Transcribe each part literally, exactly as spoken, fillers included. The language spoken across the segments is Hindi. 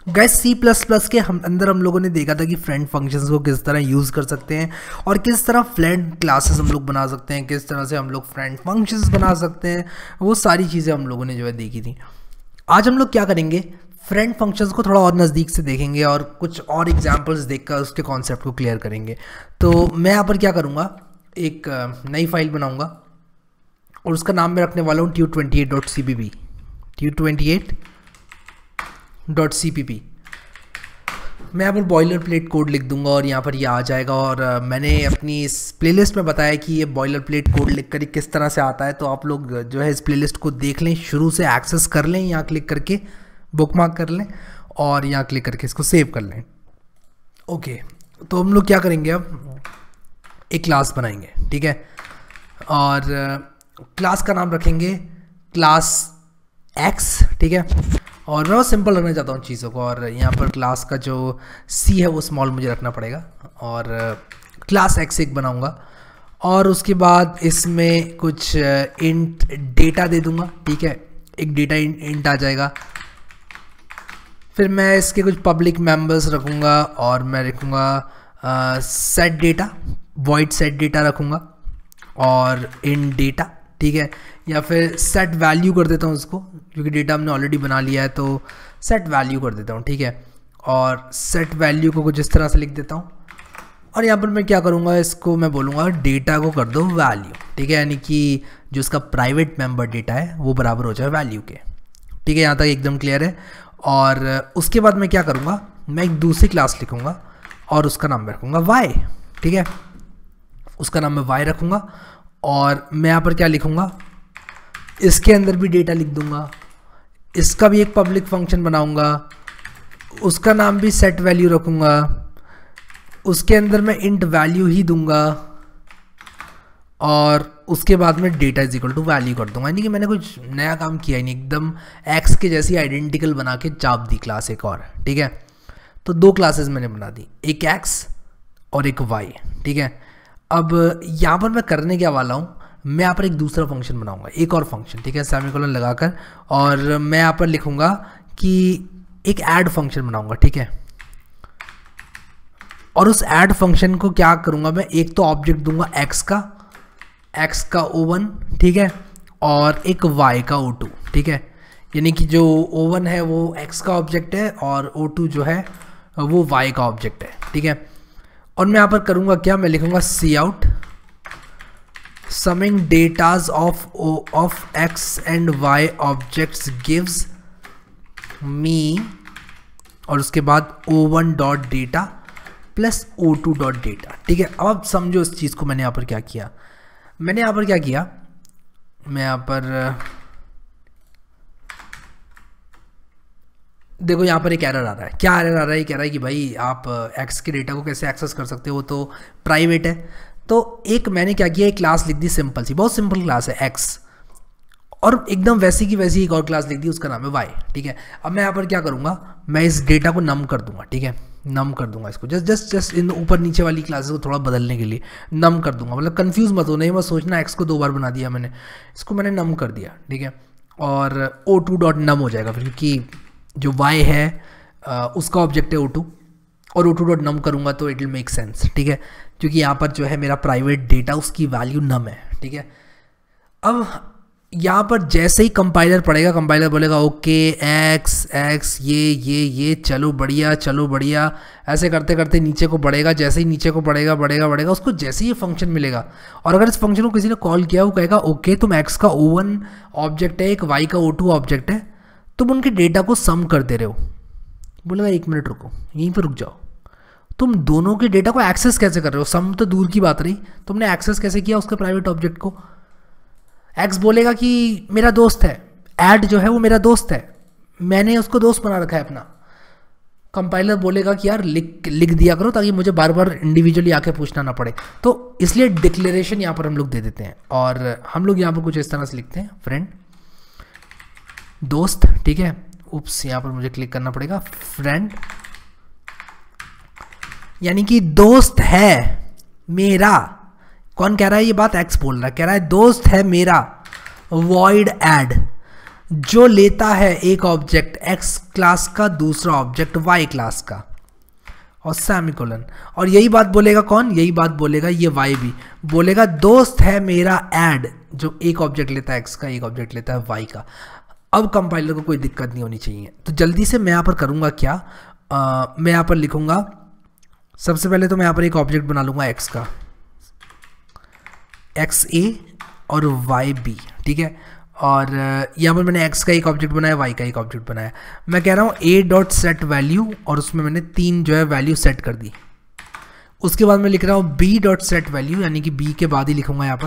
गैस सी प्लस प्लस के हम अंदर हम लोगों ने देखा था कि फ्रेंड फंक्शंस को किस तरह यूज़ कर सकते हैं और किस तरह फ्रेंड क्लासेस हम लोग बना सकते हैं, किस तरह से हम लोग फ्रेंड फंक्शंस बना सकते हैं, वो सारी चीज़ें हम लोगों ने जो है देखी थी। आज हम लोग क्या करेंगे, फ्रेंड फंक्शंस को थोड़ा और नज़दीक से देखेंगे और कुछ और एग्जांपल्स देखकर उसके कॉन्सेप्ट को क्लियर करेंगे। तो मैं यहाँ पर क्या करूँगा, एक नई फाइल बनाऊँगा और उसका नाम मैं रखने वाला हूँ two twenty eight dot C P P two twenty eight dot C P P. मैं यहाँ पर बॉयलर प्लेट कोड लिख दूंगा और यहाँ पर ये आ जाएगा। और मैंने अपनी इस प्लेलिस्ट में बताया कि ये बॉयलर प्लेट कोड लिख कर किस तरह से आता है, तो आप लोग जो है इस प्लेलिस्ट को देख लें, शुरू से एक्सेस कर लें, यहाँ क्लिक करके बुकमार्क कर लें और यहाँ क्लिक करके इसको सेव कर लें। ओके, तो हम लोग क्या करेंगे, अब एक क्लास बनाएंगे, ठीक है, और क्लास का नाम रखेंगे क्लास एक्स, ठीक है। और मैं बहुत सिंपल रखना चाहता हूँ चीज़ों को, और यहाँ पर क्लास का जो सी है वो स्मॉल मुझे रखना पड़ेगा और क्लास एक्स एक बनाऊँगा और उसके बाद इसमें कुछ इंट डेटा दे दूँगा, ठीक है, एक डेटा इंट आ जाएगा। फिर मैं इसके कुछ पब्लिक मेंबर्स रखूँगा और मैं रखूँगा set data, void set data रखूँगा और इन डेटा, ठीक है, या फिर सेट वैल्यू कर देता हूँ उसको, क्योंकि डेटा हमने ऑलरेडी बना लिया है तो सेट वैल्यू कर देता हूँ, ठीक है। और सेट वैल्यू को कुछ इस तरह से लिख देता हूँ और यहाँ पर मैं क्या करूँगा, इसको मैं बोलूँगा डेटा को कर दो वैल्यू, ठीक है, यानी कि जो इसका प्राइवेट मेंबर डेटा है वो बराबर हो जाए वैल्यू के, ठीक है। यहाँ तक एकदम क्लियर है। और उसके बाद मैं क्या करूँगा, मैं एक दूसरी क्लास लिखूँगा और उसका नाम रखूँगा वाई, ठीक है, उसका नाम मैं वाई रखूँगा और मैं यहाँ पर क्या लिखूँगा, इसके अंदर भी डेटा लिख दूँगा, इसका भी एक पब्लिक फंक्शन बनाऊँगा, उसका नाम भी सेट वैल्यू रखूँगा, उसके अंदर मैं इंट वैल्यू ही दूँगा और उसके बाद में data is equal to value कर दूँगा। यानी कि मैंने कुछ नया काम किया ही नहीं, एकदम एक्स के जैसी आइडेंटिकल बना के चाप दी क्लास एक और, ठीक है। तो दो क्लासेस मैंने बना दी, एक एक्स और एक वाई, ठीक है। अब यहाँ पर मैं करने क्या वाला हूँ, मैं यहाँ पर एक दूसरा फंक्शन बनाऊंगा, एक और फंक्शन, ठीक है, सेमीकोलन लगाकर, और मैं यहाँ पर लिखूंगा कि एक ऐड फंक्शन बनाऊंगा, ठीक है। और उस ऐड फंक्शन को क्या करूंगा, मैं एक तो ऑब्जेक्ट दूंगा एक्स का, एक्स का ओ वन, ठीक है, और एक वाई का ओ टू, ठीक है। यानी कि जो ओ वन है वो एक्स का ऑब्जेक्ट है और ओ टू जो है वो वाई का ऑब्जेक्ट है, ठीक है। और मैं यहाँ पर करूँगा क्या, मैं लिखूँगा c out summing datas of of X and Y objects gives me, और उसके बाद O one dot data plus O two dot data, ठीक है। अब आप समझो इस चीज़ को, मैंने यहाँ पर क्या किया, मैंने यहाँ पर क्या किया, मैं यहाँ पर देखो, यहाँ पर एक एरर आ रहा है। क्या एरर आ रहा है, ये कह रहा है कि भाई आप एक्स के डेटा को कैसे एक्सेस कर सकते हो, तो प्राइवेट है। तो एक मैंने क्या किया, एक क्लास लिख दी सिंपल सी, बहुत सिंपल क्लास है एक्स, और एकदम वैसी की वैसी एक और क्लास लिख दी, उसका नाम है वाई, ठीक है। अब मैं यहाँ पर क्या करूँगा, मैं इस डेटा को नम कर दूंगा, ठीक है, नम कर दूंगा इसको, जस्ट जस्ट जस्ट इन ऊपर नीचे वाली क्लासेस को थोड़ा बदलने के लिए नम कर दूंगा, मतलब कंफ्यूज मत हो, नहीं मत सोचना एक्स को दो बार बना दिया मैंने, इसको मैंने नम कर दिया, ठीक है। और ओ टू डॉट नम हो जाएगा फिर, क्योंकि जो y है आ, उसका ऑब्जेक्ट है ओ टू, और ओ टू डॉट नम करूँगा तो इट विल मेक सेंस, ठीक है, क्योंकि यहाँ पर जो है मेरा प्राइवेट डेटा उसकी वैल्यू नम है, ठीक है। अब यहाँ पर जैसे ही कंपाइलर पढ़ेगा, कंपाइलर बोलेगा ओके एक्स एक्स ये ये ये चलो बढ़िया चलो बढ़िया, ऐसे करते करते नीचे को बढ़ेगा, जैसे ही नीचे को बढ़ेगा बढ़ेगा बढ़ेगा उसको जैसे ही ये फंक्शन मिलेगा, और अगर इस फंक्शन को किसी ने कॉल किया, वो कहेगा ओके तुम एक्स का ओ वन ऑब्जेक्ट है, एक वाई का ओ टू ऑब्जेक्ट है, तुम उनके डेटा को सम कर दे रहे हो। बोलेगा एक मिनट रुको, यहीं पर रुक जाओ, तुम दोनों के डेटा को एक्सेस कैसे कर रहे हो, सम तो दूर की बात रही, तुमने एक्सेस कैसे किया उसके प्राइवेट ऑब्जेक्ट को। एक्स बोलेगा कि मेरा दोस्त है, ऐड जो है वो मेरा दोस्त है, मैंने उसको दोस्त बना रखा है अपना। कंपाइलर बोलेगा कि यार लिख लिख दिया करो ताकि मुझे बार बार इंडिविजुअली आके पूछना ना पड़े, तो इसलिए डिक्लेरेशन यहाँ पर हम लोग दे देते हैं, और हम लोग यहाँ पर कुछ इस तरह से लिखते हैं, फ्रेंड दोस्त, ठीक है। उप्स, यहाँ पर मुझे क्लिक करना पड़ेगा, फ्रेंड यानी कि दोस्त है मेरा। कौन कह रहा है ये बात, एक्स बोल रहा है, कह रहा है दोस्त है मेरा, वॉइड ऐड, जो लेता है एक ऑब्जेक्ट एक्स क्लास का दूसरा ऑब्जेक्ट वाई क्लास का और सेमीकोलन, और यही बात बोलेगा कौन, यही बात बोलेगा ये वाई भी बोलेगा दोस्त है मेरा ऐड जो एक ऑब्जेक्ट लेता है एक्स का एक ऑब्जेक्ट लेता है वाई का। अब कंपाइलर को कोई दिक्कत नहीं होनी चाहिए। तो जल्दी से मैं यहाँ पर करूँगा क्या, आ, मैं यहाँ पर लिखूँगा सबसे पहले तो मैं यहाँ पर एक ऑब्जेक्ट बना लूँगा एक्स का, एक्स ए और वाई बी, ठीक है। और यहाँ पर मैंने x का एक ऑब्जेक्ट बनाया, y का एक ऑब्जेक्ट बनाया। मैं कह रहा हूँ a डॉट सेट वैल्यू और उसमें मैंने तीन जो है वैल्यू सेट कर दी। उसके बाद मैं लिख रहा हूँ b डॉट सेट वैल्यू, यानी कि b के बाद ही लिखूंगा यहाँ पर,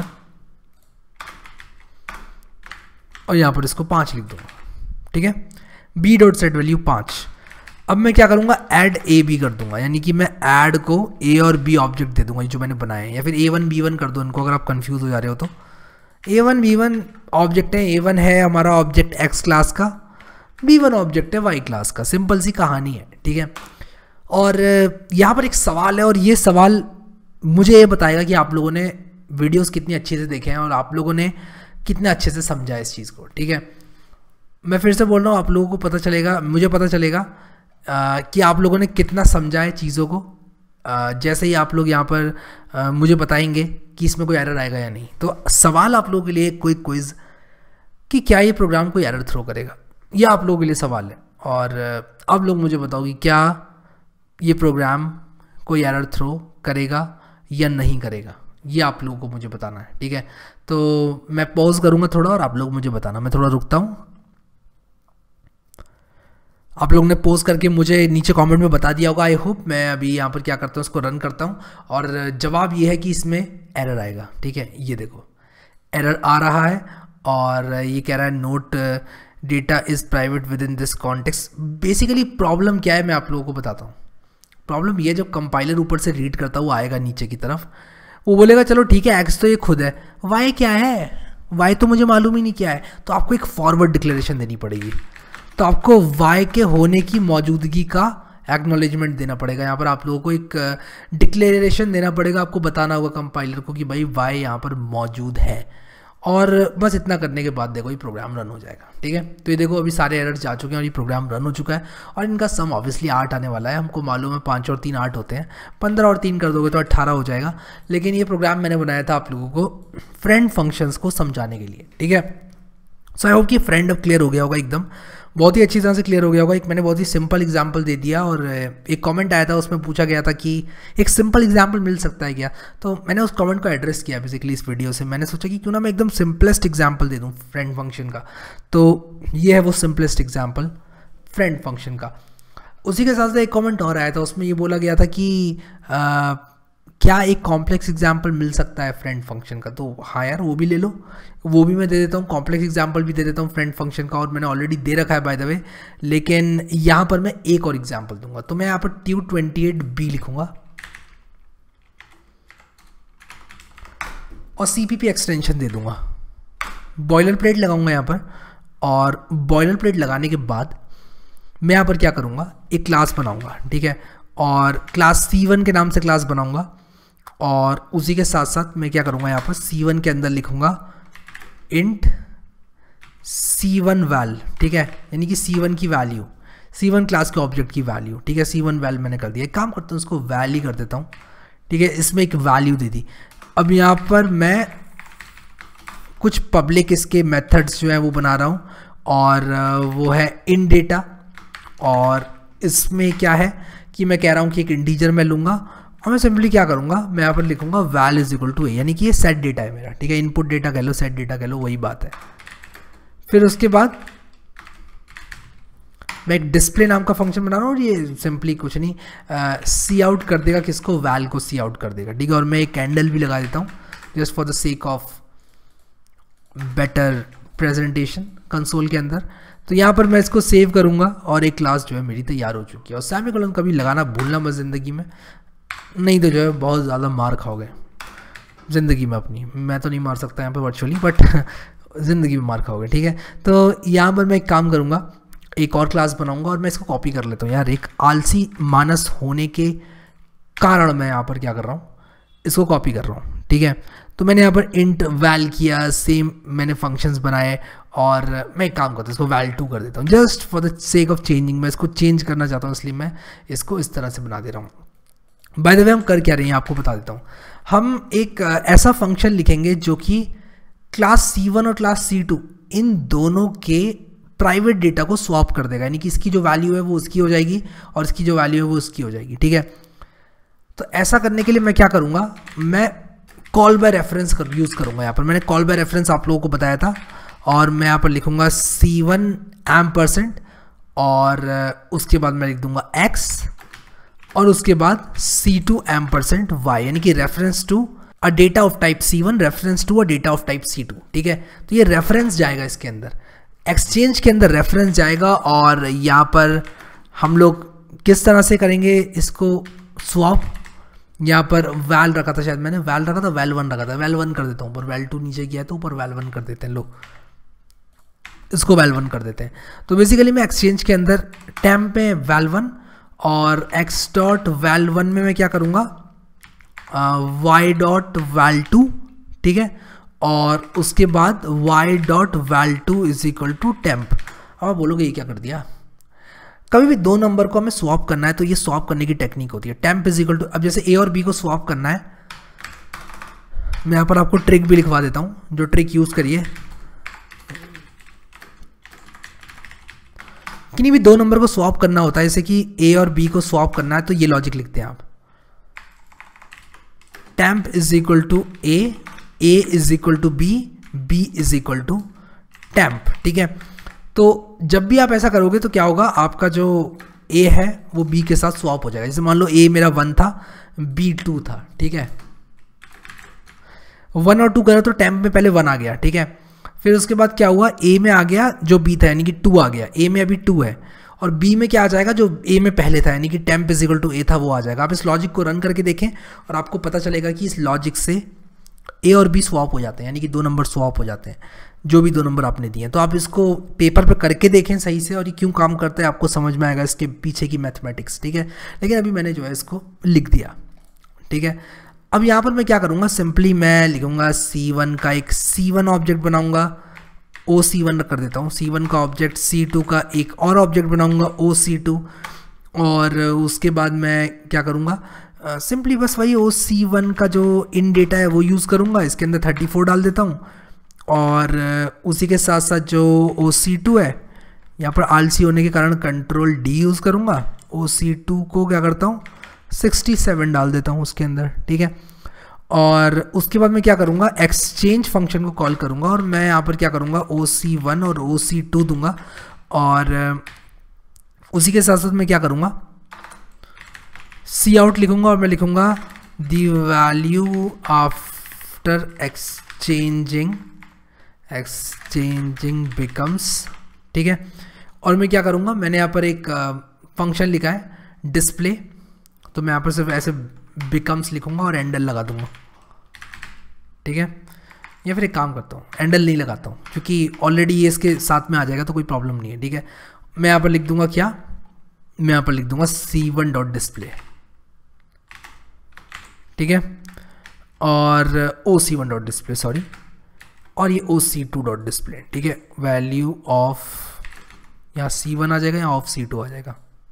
और यहाँ पर इसको पाँच लिख दूंगा, ठीक है। b डॉट सेट वैल्यू पाँच। अब मैं क्या करूँगा, ऐड ए बी कर दूंगा, यानी कि मैं ऐड को a और b ऑब्जेक्ट दे दूंगा जो मैंने बनाए हैं, या फिर ए वन बी वन कर दो इनको अगर आप कंफ्यूज हो जा रहे हो तो। A one B one object है, ए वन है हमारा ऑब्जेक्ट एक्स क्लास का, बी वन ऑब्जेक्ट है वाई क्लास का। सिंपल सी कहानी है, ठीक है। और यहाँ पर एक सवाल है, और ये सवाल मुझे ये बताएगा कि आप लोगों ने वीडियोस कितनी अच्छे से देखे हैं और आप लोगों ने कितने अच्छे से समझा इस चीज़ को, ठीक है। मैं फिर से बोल रहा हूँ, आप लोगों को पता चलेगा, मुझे पता चलेगा आ, कि आप लोगों ने कितना समझा है चीज़ों को। आ, जैसे ही आप लोग यहाँ पर आ, मुझे बताएंगे कि इसमें कोई एरर आएगा या नहीं। तो सवाल आप लोगों के लिए कोई क्विज कि क्या ये प्रोग्राम कोई एरर थ्रो करेगा, यह आप लोगों के लिए सवाल है। और अब लोग मुझे बताओ कि क्या ये प्रोग्राम कोई एरर थ्रो करेगा या नहीं करेगा, ये आप लोगों को मुझे बताना है, ठीक है। तो मैं पॉज करूँगा थोड़ा और आप लोग मुझे बताना। मैं थोड़ा रुकता हूँ। आप लोगों ने पोज करके मुझे नीचे कमेंट में बता दिया होगा, आई होप। मैं अभी यहाँ पर क्या करता हूँ, इसको रन करता हूँ और जवाब ये है कि इसमें एरर आएगा, ठीक है। ये देखो एरर आ रहा है और ये कह रहा है note data is private within this context. Basically problem क्या है मैं आप लोगों को बताता हूँ। प्रॉब्लम ये, जब कंपाइलर ऊपर से रीड करता हुआ आएगा नीचे की तरफ, वो बोलेगा चलो ठीक है एक्स तो ये खुद है, वाई क्या है, वाई तो मुझे मालूम ही नहीं क्या है। तो आपको एक फॉरवर्ड डिक्लेरेशन देनी पड़ेगी। तो आपको y के होने की मौजूदगी का एक्नॉलेजमेंट देना पड़ेगा। यहाँ पर आप लोगों को एक डिक्लेरेशन देना पड़ेगा, आपको बताना होगा कंपाइलर को कि भाई y यहाँ पर मौजूद है। और बस इतना करने के बाद देखो ये प्रोग्राम रन हो जाएगा, ठीक है। तो ये देखो अभी सारे एरर्स जा चुके हैं और ये प्रोग्राम रन हो चुका है। और इनका सम ऑब्वियसली आठ आने वाला है, हमको मालूम है पाँच और तीन आठ होते हैं, पंद्रह और तीन कर दोगे तो अट्ठारह हो जाएगा। लेकिन ये प्रोग्राम मैंने बनाया था आप लोगों को फ्रेंड फंक्शंस को समझाने के लिए, ठीक है। सो आई होप कि फ्रेंड अब क्लियर हो गया होगा, एकदम बहुत ही अच्छी तरह से क्लियर हो गया होगा। एक मैंने बहुत ही सिंपल एग्जांपल दे दिया और एक कमेंट आया था उसमें पूछा गया था कि एक सिंपल एग्जांपल मिल सकता है क्या। तो मैंने उस कमेंट को एड्रेस किया बेसिकली इस वीडियो से। मैंने सोचा कि क्यों ना मैं एकदम सिंपलेस्ट एग्जांपल दे दूं फ्रेंड फंक्शन का। तो ये है वो सिंपलेस्ट एग्जांपल फ्रेंड फंक्शन का। उसी के साथ साथ एक कॉमेंट और आया था, उसमें ये बोला गया था कि आ, क्या एक कॉम्प्लेक्स एग्जाम्पल मिल सकता है फ्रेंड फंक्शन का। तो हाँ यार वो भी ले लो, वो भी मैं दे देता हूँ, कॉम्प्लेक्स एग्जाम्पल भी दे देता हूँ फ्रेंड फंक्शन का, और मैंने ऑलरेडी दे रखा है बाय द वे। लेकिन यहाँ पर मैं एक और एग्जाम्पल दूंगा। तो मैं यहाँ पर ट्यू ट्वेंटी एट बी लिखूंगा और सीपीपी एक्सटेंशन दे दूंगा, बॉयलर प्लेट लगाऊंगा यहाँ पर। और बॉयलर प्लेट लगाने के बाद मैं यहाँ पर क्या करूँगा, एक क्लास बनाऊँगा, ठीक है। और क्लास सी वन के नाम से क्लास बनाऊँगा और उसी के साथ साथ मैं क्या करूँगा, यहाँ पर सी वन के अंदर लिखूँगा इंट सी वन वैल, ठीक है। यानी कि सी वन की वैल्यू, सी वन क्लास के ऑब्जेक्ट की वैल्यू, ठीक है। सी वन वैल मैंने कर दिया। एक काम करता हूँ उसको वैल ही कर देता हूँ, ठीक है। इसमें एक वैल्यू दे दी। अब यहाँ पर मैं कुछ पब्लिक इसके मेथड्स जो है वो बना रहा हूँ और वो है इन डेटा। और इसमें क्या है कि मैं कह रहा हूँ कि एक इंटीजर मैं लूँगा और मैं सिंपली क्या करूँगा, मैं यहाँ पर लिखूँगा val is equal to A, यानी कि ये सेट डेटा है मेरा, ठीक है। इनपुट डेटा कह लो, सेट डेटा कह लो, वही बात है। फिर उसके बाद मैं एक डिस्प्ले नाम का फंक्शन बना रहा हूँ और ये सिंपली कुछ नहीं सी आउट कर देगा, किसको, वैल को सी आउट कर देगा, ठीक है। और मैं एक कैंडल भी लगा देता हूँ just for the sake of better presentation console के अंदर। तो यहाँ पर मैं इसको सेव करूँगा और एक क्लास जो है मेरी तैयार हो चुकी है। और सेमीकोलन कभी लगाना भूलना मत ज़िंदगी में, नहीं तो जो है बहुत ज़्यादा मार खाओगे ज़िंदगी में अपनी। मैं तो नहीं मार सकता यहाँ पे वर्चुअली, बट ज़िंदगी में मार खाओगे, ठीक है। तो यहाँ पर मैं एक काम करूँगा, एक और क्लास बनाऊँगा और मैं इसको कॉपी कर लेता हूँ। यार एक आलसी मानस होने के कारण मैं यहाँ पर क्या कर रहा हूँ, इसको कॉपी कर रहा हूँ, ठीक है। तो मैंने यहाँ पर इंट वैल किया, सेम मैंने फंक्शंस बनाए और मैं एक काम करता हूँ, इसको वैल टू कर देता हूँ just for the sake of changing. मैं इसको चेंज करना चाहता हूँ इसलिए मैं इसको इस तरह से बना दे रहा हूँ। बाय द वे हम कर क्या रहे हैं आपको बता देता हूँ। हम एक ऐसा फंक्शन लिखेंगे जो कि क्लास सी वन और क्लास सी टू इन दोनों के प्राइवेट डेटा को स्वैप कर देगा, यानी कि इसकी जो वैल्यू है वो उसकी हो जाएगी और इसकी जो वैल्यू है वो उसकी हो जाएगी, ठीक है। तो ऐसा करने के लिए मैं क्या करूँगा, मैं कॉल बाय रेफरेंस कर यूज़ करूँगा। यहाँ पर मैंने कॉल बाय रेफरेंस आप लोगों को बताया था, और मैं यहाँ पर लिखूँगा सी वन एम परसेंट और उसके बाद मैं लिख दूँगा एक्स और उसके बाद C two M percent Y, यानी कि reference to a data of type C one reference to a data of type C two, ठीक है। तो ये रेफरेंस जाएगा इसके अंदर, एक्सचेंज के अंदर रेफरेंस जाएगा, और यहाँ पर हम लोग किस तरह से करेंगे इसको स्वैप। यहाँ पर वैल रखा था, शायद मैंने वैल रखा था, वैल वन रखा था, वैल वन कर देता हूँ। ऊपर वैल टू नीचे किया है तो ऊपर वैल वन कर देते हैं, लोग इसको वैल वन कर देते हैं। तो बेसिकली मैं एक्सचेंज के अंदर टेम्प में वैल वन और एक्स डॉट वैल वन में मैं क्या करूँगा, वाई डॉट वैल टू, ठीक है, और उसके बाद Y dot val two is equal to temp. अब आप बोलोगे ये क्या कर दिया। कभी भी दो नंबर को हमें स्वैप करना है तो ये स्वैप करने की टेक्निक होती है। टेम्प इज इक्वल टू, अब जैसे ए और बी को स्वैप करना है, मैं यहाँ पर आपको ट्रिक भी लिखवा देता हूँ, जो ट्रिक यूज करिए। किन्हीं भी दो नंबर को स्वैप करना होता है, जैसे कि ए और बी को स्वैप करना है, तो ये लॉजिक लिखते हैं आप, temp is equal to A, A is equal to B, B is equal to temp, ठीक है। तो जब भी आप ऐसा करोगे तो क्या होगा, आपका जो ए है वो बी के साथ स्वैप हो जाएगा। जैसे मान लो ए मेरा वन था, बी टू था, ठीक है, वन और टू करो तो टेम्प में पहले वन आ गया, ठीक है। फिर उसके बाद क्या हुआ, ए में आ गया जो बी था, यानी कि टू आ गया, ए में अभी टू है, और बी में क्या आ जाएगा, जो ए में पहले था, यानी कि temp is equal to A था, वो आ जाएगा। आप इस लॉजिक को रन करके देखें और आपको पता चलेगा कि इस लॉजिक से ए और बी स्वैप हो जाते हैं, यानी कि दो नंबर स्वैप हो जाते हैं, जो भी दो नंबर आपने दिए हैं। तो आप इसको पेपर पे करके देखें सही से, और ये क्यों काम करता है आपको समझ में आएगा इसके पीछे की मैथमेटिक्स, ठीक है। लेकिन अभी मैंने जो है इसको लिख दिया, ठीक है। अब यहाँ पर मैं क्या करूँगा, सिंपली मैं लिखूँगा सी वन का एक सी वन ऑब्जेक्ट बनाऊँगा, ओ सी वन कर देता हूँ, सी वन का ऑब्जेक्ट, सी टू का एक और ऑब्जेक्ट बनाऊँगा ओ सी टू, और उसके बाद मैं क्या करूँगा, सिंपली uh, बस वही ओ सी वन का जो इन डेटा है वो यूज़ करूँगा, इसके अंदर थर्टी फोर डाल देता हूँ, और uh, उसी के साथ साथ जो ओ सी टू है, यहाँ पर आलसी होने के कारण कंट्रोल डी यूज़ करूँगा, ओ सी टू को क्या करता हूँ सिक्सटी सेवन डाल देता हूँ उसके अंदर, ठीक है। और उसके बाद मैं क्या करूँगा, एक्सचेंज फंक्शन को कॉल करूँगा, और मैं यहाँ पर क्या करूँगा ओ सी वन और ओ सी टू दूंगा, और uh, उसी के साथ साथ मैं क्या करूँगा, सी आउट लिखूंगा, और मैं लिखूंगा the value after exchanging exchanging becomes, ठीक है। और मैं क्या करूंगा, मैंने यहाँ पर एक फंक्शन लिखा है डिस्प्ले, तो मैं यहाँ पर सिर्फ ऐसे बिकम्स लिखूंगा और एंडल लगा दूंगा, ठीक है। या फिर एक काम करता हूँ, एंडल नहीं लगाता हूँ क्योंकि ऑलरेडी ये इसके साथ में आ जाएगा तो कोई प्रॉब्लम नहीं है, ठीक है। मैं यहाँ पर लिख दूंगा क्या, मैं यहाँ पर लिख दूंगा सी वन डॉट डिस्प्ले, ठीक है, और O C one dot display sorry, और ये O C two dot display, ठीक है। वैल्यू ऑफ, यहाँ सी वन आ जाएगा, यहाँ ऑफ सी टू आ जाएगा।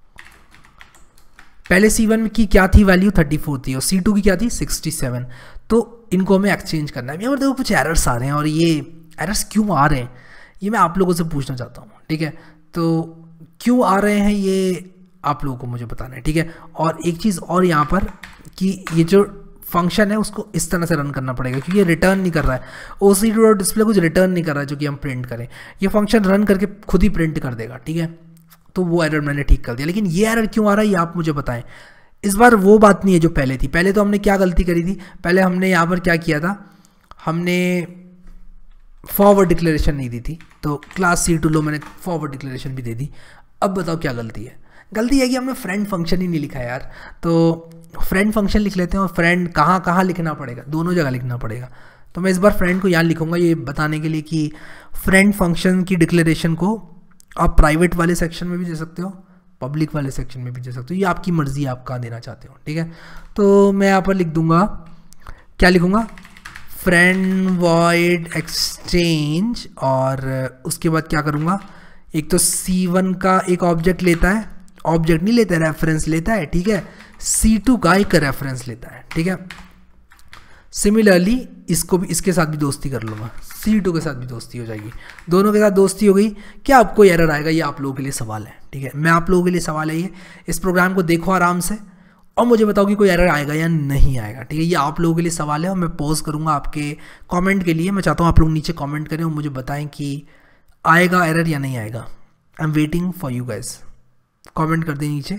पहले सी वन की क्या थी वैल्यू, थर्टी फोर थी, और सी टू की क्या थी, सिक्सटी सेवन। तो इनको हमें एक्सचेंज करना है। यहाँ पर देखो कुछ एरर्स आ रहे हैं, और ये एरर्स क्यों आ रहे हैं ये मैं आप लोगों से पूछना चाहता हूँ, ठीक है। तो क्यों आ रहे हैं ये आप लोगों को मुझे बताना है, ठीक है। और एक चीज़ और यहाँ पर कि ये जो फंक्शन है उसको इस तरह से रन करना पड़ेगा, क्योंकि ये रिटर्न नहीं कर रहा है, O C two dot display कुछ रिटर्न नहीं कर रहा है जो कि हम प्रिंट करें। ये फंक्शन रन करके खुद ही प्रिंट कर देगा, ठीक है। तो वो एरर मैंने ठीक कर दिया, लेकिन ये एरर क्यों आ रहा है ये आप मुझे बताएं। इस बार वो बात नहीं है जो पहले थी। पहले तो हमने क्या गलती करी थी, पहले हमने यहाँ पर क्या किया था, हमने फॉरवर्ड डिक्लेरेशन नहीं दी थी, तो क्लास सी टू लो मैंने फॉरवर्ड डिक्लेरेशन भी दे दी। अब बताओ क्या गलती है, गलती है कि हमने फ्रेंड फंक्शन ही नहीं लिखा है यार। तो फ्रेंड फंक्शन लिख लेते हैं, और फ्रेंड कहाँ कहाँ लिखना पड़ेगा, दोनों जगह लिखना पड़ेगा। तो मैं इस बार फ्रेंड को यहाँ लिखूंगा, ये बताने के लिए कि फ्रेंड फंक्शन की डिक्लेरेशन को आप प्राइवेट वाले सेक्शन में भी दे सकते हो, पब्लिक वाले सेक्शन में भी दे सकते हो, ये आपकी मर्जी है आप कहाँ देना चाहते हो, ठीक है। तो मैं यहाँ पर लिख दूंगा, क्या लिखूंगा, फ्रेंड वॉइड एक्सचेंज, और उसके बाद क्या करूँगा, एक तो सी वन का एक ऑब्जेक्ट लेता है, ऑब्जेक्ट नहीं लेता है, रेफरेंस लेता है, ठीक है, सी टू का एक रेफरेंस लेता है, ठीक है। सिमिलरली इसको भी, इसके साथ भी दोस्ती कर लूँगा, सी टू के साथ भी दोस्ती हो जाएगी, दोनों के साथ दोस्ती हो गई। क्या आपको एरर आएगा, ये आप लोगों के लिए सवाल है, ठीक है, मैं आप लोगों के लिए सवाल है ये। इस प्रोग्राम को देखो आराम से और मुझे बताओ कि कोई एरर आएगा या नहीं आएगा, ठीक है, ये आप लोगों के लिए सवाल है। और मैं पॉज करूँगा आपके कमेंट के लिए, मैं चाहता हूँ आप लोग नीचे कमेंट करें और मुझे बताएं कि आएगा एरर या नहीं आएगा। I am waiting for you guys, comment कर दें नीचे।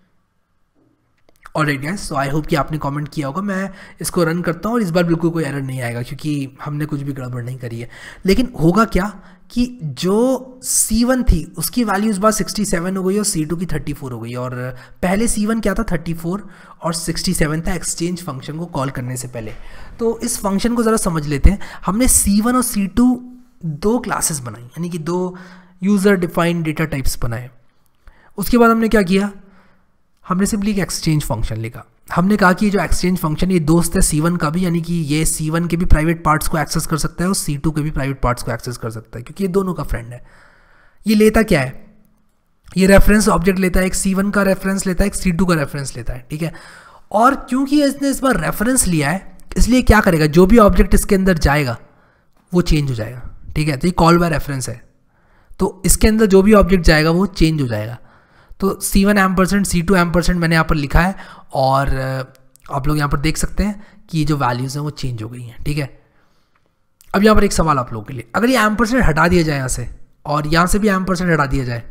Alright guys, so I hope कि आपने कमेंट किया होगा। मैं इसको रन करता हूँ और इस बार बिल्कुल कोई एरर नहीं आएगा क्योंकि हमने कुछ भी गड़बड़ नहीं करी है। लेकिन होगा क्या कि जो सी वन थी उसकी वैल्यू इस बार सिक्सटी सेवन हो गई और सी टू की थर्टी फोर हो गई, और पहले सी वन क्या था, थर्टी फोर और सिक्सटी सेवन था एक्सचेंज फंक्शन को कॉल करने से पहले। तो इस फंक्शन को ज़रा समझ लेते हैं। हमने सी वन और सी टू दो क्लासेस बनाई, यानी कि दो यूज़र डिफाइंड डेटा टाइप्स बनाए। उसके बाद हमने क्या किया, हमने सिंपली एक एक्सचेंज फंक्शन लिखा। हमने कहा कि जो एक्सचेंज फंक्शन ये दोस्त है सी वन का भी, यानी कि ये सी वन के भी प्राइवेट पार्ट्स को एक्सेस कर सकता है और सी टू के भी प्राइवेट पार्ट्स को एक्सेस कर सकता है क्योंकि ये दोनों का फ्रेंड है। ये लेता क्या है, ये रेफरेंस ऑब्जेक्ट लेता है, एक सी वन का रेफरेंस लेता है, एक सी टू का रेफरेंस लेता है, ठीक है। और क्योंकि इसने इस बार रेफरेंस लिया है इसलिए क्या करेगा, जो भी ऑब्जेक्ट इसके अंदर जाएगा वो चेंज हो जाएगा, ठीक है। तो ये कॉल बाय रेफरेंस है, तो इसके अंदर जो भी ऑब्जेक्ट जाएगा वो चेंज हो जाएगा। तो C one M percent, C two M percent मैंने यहाँ पर लिखा है और आप लोग यहाँ पर देख सकते हैं कि जो वैल्यूज़ हैं वो चेंज हो गई हैं, ठीक है। अब यहाँ पर एक सवाल आप लोगों के लिए, अगर ये एम परसेंट हटा दिया जाए यहाँ से और यहाँ से भी एम परसेंट हटा दिया जाए,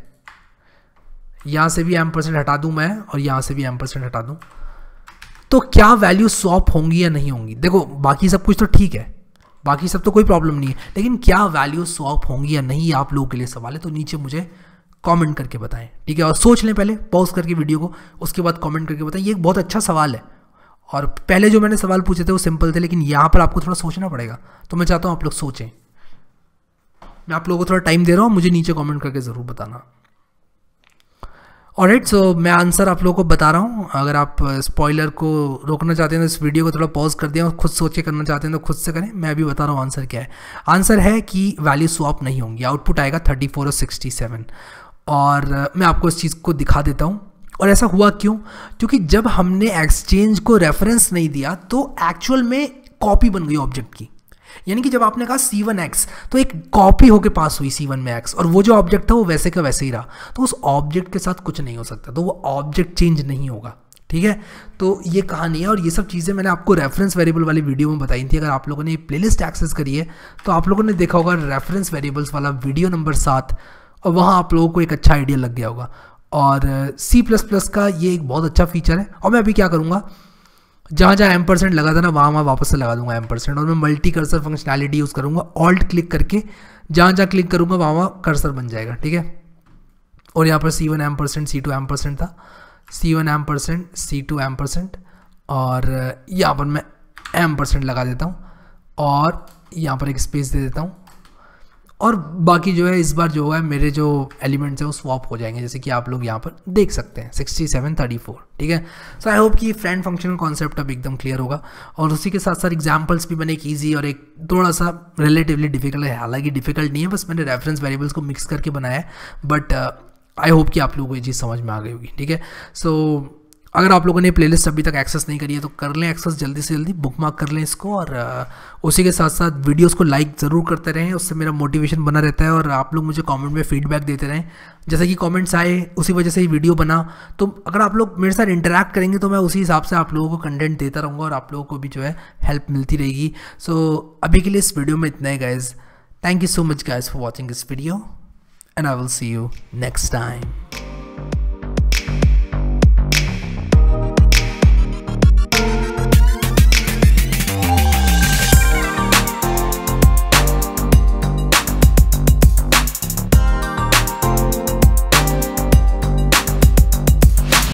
यहाँ से भी एम परसेंट हटा दूँ मैं और यहाँ से भी एम परसेंट हटा दूँ, तो क्या वैल्यू स्वैप होंगी या नहीं होंगी? देखो बाकी सब कुछ तो ठीक है, बाकी सब तो कोई प्रॉब्लम नहीं है, लेकिन क्या वैल्यू स्वैप होंगी या नहीं, आप लोगों के लिए सवाल है। तो नीचे मुझे कमेंट करके बताएं, ठीक है, और सोच लें पहले, पॉज करके वीडियो को, उसके बाद कमेंट करके बताएं। ये एक बहुत अच्छा सवाल है और पहले जो मैंने सवाल पूछे थे वो सिंपल थे, लेकिन यहाँ पर आपको थोड़ा सोचना पड़ेगा। तो मैं चाहता हूँ आप लोग सोचें, मैं आप लोगों को थोड़ा टाइम दे रहा हूँ, मुझे नीचे कमेंट करके ज़रूर बताना। ऑलराइट, सो मैं आंसर आप लोगों को बता रहा हूँ। अगर आप स्पॉइलर को रोकना चाहते हैं तो इस वीडियो को थोड़ा पॉज कर दें और खुद सोच के करना चाहते हैं तो खुद से करें। मैं अभी बता रहा हूँ आंसर क्या है। आंसर है कि वैल्यू स्वैप नहीं होंगी, आउटपुट आएगा थर्टी फोर और सिक्सटी सेवन। और मैं आपको इस चीज़ को दिखा देता हूँ। और ऐसा हुआ क्यों? क्योंकि जब हमने एक्सचेंज को रेफरेंस नहीं दिया तो एक्चुअल में कॉपी बन गई ऑब्जेक्ट की, यानी कि जब आपने कहा सी वन एक्स तो एक कॉपी होके पास हुई सी वन में एक्स, और वो जो ऑब्जेक्ट था वो वैसे का वैसे ही रहा। तो उस ऑब्जेक्ट के साथ कुछ नहीं हो सकता, तो वो ऑब्जेक्ट चेंज नहीं होगा, ठीक है। तो ये कहानी है और ये सब चीज़ें मैंने आपको रेफरेंस वेरिएबल वाली वीडियो में बताई थी। अगर आप लोगों ने ये प्लेलिस्ट एक्सेस करी है तो आप लोगों ने देखा होगा रेफरेंस वेरिएबल्स वाला वीडियो नंबर सात, और वहाँ आप लोगों को एक अच्छा आइडिया लग गया होगा। और सी प्लस प्लस का ये एक बहुत अच्छा फीचर है। और मैं अभी क्या करूँगा, जहाँ जहाँ एम परसेंट लगा था ना वहाँ वहाँ वापस से लगा दूंगा एम परसेंट, और मैं मल्टी कर्सर फंक्शनैलिटी यूज़ करूँगा। ऑल्ट क्लिक करके जहाँ जहाँ क्लिक करूँगा वहाँ वहाँ कर्सर बन जाएगा, ठीक है। और यहाँ पर C one M percent, C two M percent था, C one M percent, C two M percent, और यहाँ पर मैं एम परसेंट लगा देता हूँ और यहाँ पर एक स्पेस दे देता हूँ। और बाकी जो है इस बार जो है मेरे जो एलिमेंट्स हैं वो स्वैप हो जाएंगे, जैसे कि आप लोग यहाँ पर देख सकते हैं सिक्सटी सेवन थर्टी फोर, ठीक है। सो आई होप कि फ्रेंड फंक्शन का कॉन्सेप्ट अब एकदम क्लियर होगा। और उसी के साथ साथ एग्जांपल्स भी मैंने एक ईजी और एक थोड़ा सा रिलेटिवली डिफिकल्ट है, हालांकि डिफिकल्ट नहीं है, बस मैंने रेफरेंस वेरिएबल्स को मिक्स करके बनाया है। बट आई होप कि आप लोगों को ये चीज़ समझ में आ गई होगी, ठीक है। सो अगर आप लोगों ने प्लेलिस्ट अभी तक एक्सेस नहीं करी है तो कर लें एक्सेस जल्दी से जल्दी, बुकमार्क कर लें इसको। और उसी के साथ साथ वीडियोस को लाइक ज़रूर करते रहें, उससे मेरा मोटिवेशन बना रहता है। और आप लोग मुझे कमेंट में फीडबैक देते रहें, जैसे कि कमेंट्स आए उसी वजह से ही वीडियो बना। तो अगर आप लोग मेरे साथ इंटरैक्ट करेंगे तो मैं उसी हिसाब से आप लोगों को कंटेंट देता रहूँगा और आप लोगों को भी जो है हेल्प मिलती रहेगी। सो अभी के लिए इस वीडियो में इतना ही guys. Thank you so much guys for watching this video and I will see you next time.